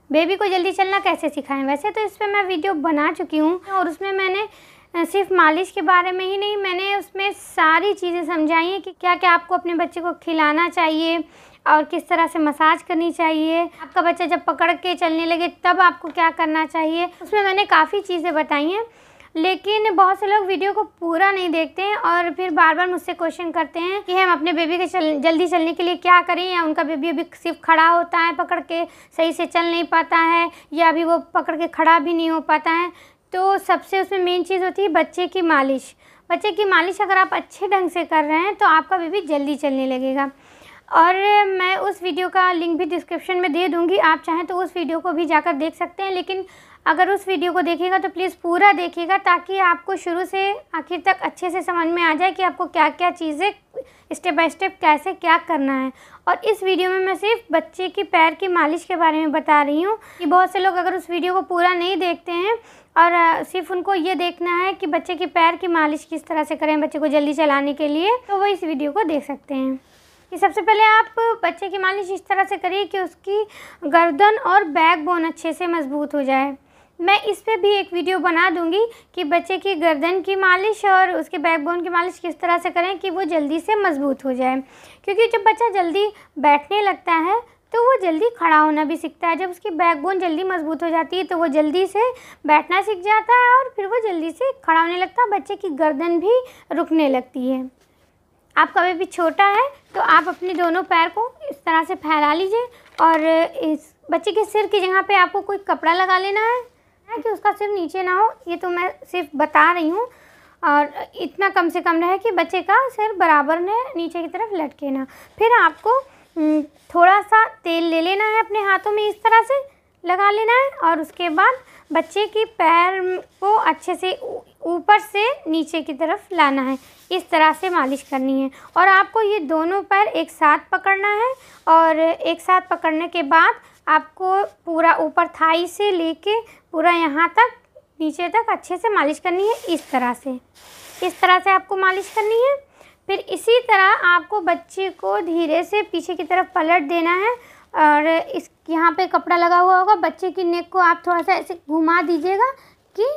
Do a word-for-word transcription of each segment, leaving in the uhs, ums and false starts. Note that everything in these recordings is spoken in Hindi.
बेबी को जल्दी चलना कैसे सिखाएं। वैसे तो इस पर मैं वीडियो बना चुकी हूँ और उसमें मैंने सिर्फ मालिश के बारे में ही नहीं, मैंने उसमें सारी चीज़ें समझाई हैं कि क्या क्या आपको अपने बच्चे को खिलाना चाहिए और किस तरह से मसाज करनी चाहिए। आपका बच्चा जब पकड़ के चलने लगे तब आपको क्या करना चाहिए, उसमें मैंने काफ़ी चीज़ें बताई हैं। लेकिन बहुत से लोग वीडियो को पूरा नहीं देखते हैं और फिर बार बार मुझसे क्वेश्चन करते हैं कि हम अपने बेबी के चल जल्दी चलने के लिए क्या करें, या उनका बेबी अभी सिर्फ खड़ा होता है, पकड़ के सही से चल नहीं पाता है, या अभी वो पकड़ के खड़ा भी नहीं हो पाता है। तो सबसे उसमें मेन चीज़ होती है बच्चे की मालिश। बच्चे की मालिश अगर आप अच्छे ढंग से कर रहे हैं तो आपका बेबी जल्दी चलने लगेगा। और मैं उस वीडियो का लिंक भी डिस्क्रिप्शन में दे दूँगी, आप चाहें तो उस वीडियो को भी जाकर देख सकते हैं। लेकिन अगर उस वीडियो को देखिएगा तो प्लीज़ पूरा देखिएगा, ताकि आपको शुरू से आखिर तक अच्छे से समझ में आ जाए कि आपको क्या क्या चीज़ें स्टेप बाय स्टेप कैसे क्या करना है। और इस वीडियो में मैं सिर्फ बच्चे की पैर की मालिश के बारे में बता रही हूँ कि बहुत से लोग अगर उस वीडियो को पूरा नहीं देखते हैं और सिर्फ उनको ये देखना है कि बच्चे की पैर की मालिश किस तरह से करें बच्चे को जल्दी चलाने के लिए, तो वो इस वीडियो को देख सकते हैं। कि सबसे पहले आप बच्चे की मालिश इस तरह से करिए कि उसकी गर्दन और बैकबोन अच्छे से मजबूत हो जाए। मैं इस पे भी एक वीडियो बना दूंगी कि बच्चे की गर्दन की मालिश और उसके बैकबोन की मालिश किस तरह से करें कि वो जल्दी से मजबूत हो जाए। क्योंकि जब बच्चा जल्दी बैठने लगता है तो वो जल्दी खड़ा होना भी सीखता है। जब उसकी बैकबोन जल्दी मजबूत हो जाती है तो वो जल्दी से बैठना सीख जाता है और फिर वो जल्दी से खड़ा होने लगता है। बच्चे की गर्दन भी रुकने लगती है। आपका बेबी छोटा है तो आप अपने दोनों पैर को इस तरह से फैला लीजिए और इस बच्चे के सिर की जगह पे आपको कोई कपड़ा लगा लेना है कि उसका सिर नीचे ना हो। ये तो मैं सिर्फ बता रही हूँ, और इतना कम से कम रहे कि बच्चे का सिर बराबर ने नीचे की तरफ लटके ना। फिर आपको थोड़ा सा तेल ले लेना है, अपने हाथों में इस तरह से लगा लेना है और उसके बाद बच्चे की पैर को अच्छे से ऊपर से नीचे की तरफ लाना है। इस तरह से मालिश करनी है और आपको ये दोनों पैर एक साथ पकड़ना है और एक साथ पकड़ने के बाद आपको पूरा ऊपर थाई से लेके पूरा यहाँ तक नीचे तक अच्छे से मालिश करनी है। इस तरह से इस तरह से आपको मालिश करनी है। फिर इसी तरह आपको बच्चे को धीरे से पीछे की तरफ पलट देना है और इस यहाँ पे कपड़ा लगा हुआ होगा, बच्चे की नेक को आप थोड़ा सा ऐसे घुमा दीजिएगा कि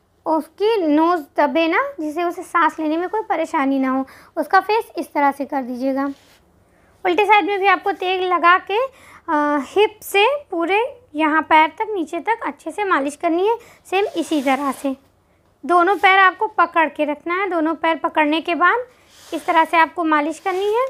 उसकी नोज़ दबे ना, जिससे उसे सांस लेने में कोई परेशानी ना हो। उसका फेस इस तरह से कर दीजिएगा। उल्टे साइड में भी आपको तेल लगा के आ, हिप से पूरे यहाँ पैर तक नीचे तक अच्छे से मालिश करनी है। सेम इसी तरह से दोनों पैर आपको पकड़ के रखना है। दोनों पैर पकड़ने के बाद इस तरह से आपको मालिश करनी है।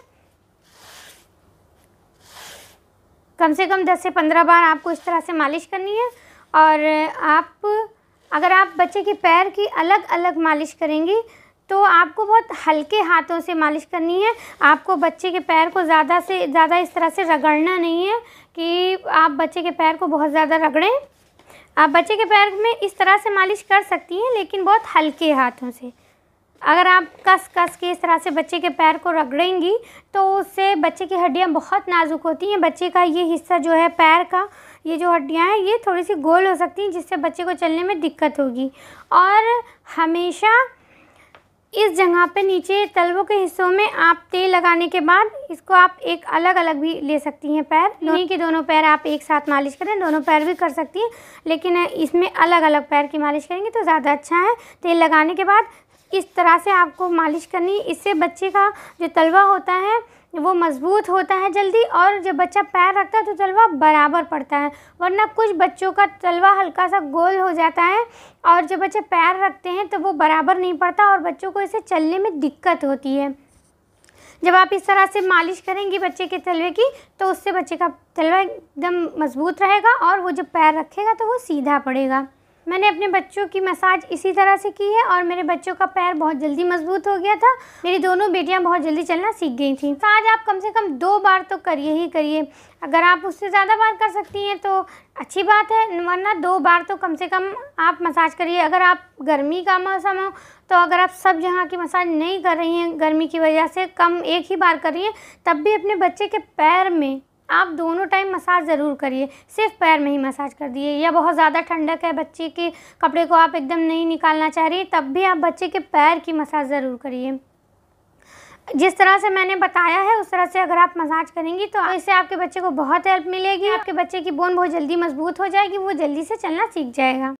कम से कम दस से पंद्रह बार आपको इस तरह से मालिश करनी है। और आप अगर आप बच्चे के पैर की अलग अलग मालिश करेंगी तो आपको बहुत हल्के हाथों से मालिश करनी है। आपको बच्चे के पैर को ज़्यादा से ज़्यादा इस तरह से रगड़ना नहीं है कि आप बच्चे के पैर को बहुत ज़्यादा रगड़ें। आप बच्चे के पैर में इस तरह से मालिश कर सकती हैं, लेकिन बहुत हल्के हाथों से। अगर आप कस कस के इस तरह से बच्चे के पैर को रगड़ेंगी तो उससे बच्चे की हड्डियां बहुत नाजुक होती हैं। बच्चे का ये हिस्सा जो है पैर का, ये जो हड्डियां हैं ये थोड़ी सी गोल हो सकती हैं, जिससे बच्चे को चलने में दिक्कत होगी। और हमेशा इस जगह पे नीचे तलवों के हिस्सों में आप तेल लगाने के बाद इसको आप एक अलग अलग भी ले सकती हैं पैर। नहीं कि दोनों पैर आप एक साथ मालिश करें, दोनों पैर भी कर सकती हैं, लेकिन इसमें अलग अलग पैर की मालिश करेंगे तो ज़्यादा अच्छा है। तेल लगाने के बाद इस तरह से आपको मालिश करनी। इससे बच्चे का जो तलवा होता है वो मज़बूत होता है जल्दी, और जब बच्चा पैर रखता है तो तलवा बराबर पड़ता है। वरना कुछ बच्चों का तलवा हल्का सा गोल हो जाता है और जब बच्चे पैर रखते हैं तो वो बराबर नहीं पड़ता और बच्चों को इसे चलने में दिक्कत होती है। जब आप इस तरह से मालिश करेंगी बच्चे के तलवे की तो उससे बच्चे का तलवा एकदम मज़बूत रहेगा और वो जब पैर रखेगा तो वो सीधा पड़ेगा। मैंने अपने बच्चों की मसाज इसी तरह से की है और मेरे बच्चों का पैर बहुत जल्दी मजबूत हो गया था। मेरी दोनों बेटियां बहुत जल्दी चलना सीख गई थी। मसाज आप कम से कम दो बार तो करिए ही करिए। अगर आप उससे ज़्यादा बार कर सकती हैं तो अच्छी बात है, वरना दो बार तो कम से कम आप मसाज करिए। अगर आप गर्मी का मौसम हो तो अगर आप सब जगह की मसाज नहीं कर रही हैं गर्मी की वजह से, कम एक ही बार कर रही हैं, तब भी अपने बच्चे के पैर में आप दोनों टाइम मसाज ज़रूर करिए। सिर्फ पैर में ही मसाज कर दिए, या बहुत ज़्यादा ठंडक है बच्चे के कपड़े को आप एकदम नहीं निकालना चाह रही, तब भी आप बच्चे के पैर की मसाज ज़रूर करिए। जिस तरह से मैंने बताया है उस तरह से अगर आप मसाज करेंगी तो इससे आपके बच्चे को बहुत हेल्प मिलेगी। आपके बच्चे की बोन बहुत जल्दी मजबूत हो जाएगी, वो जल्दी से चलना सीख जाएगा।